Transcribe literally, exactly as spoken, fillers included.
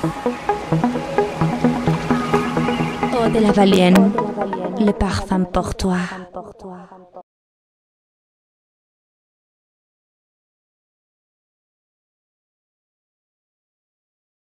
Eau de la Valienne, le parfum pour toi.